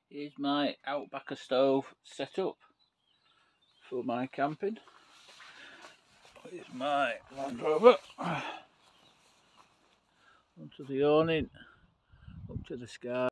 Here's my Outbacker stove set up for my camping. Here's my Land Rover onto the awning, up to the sky.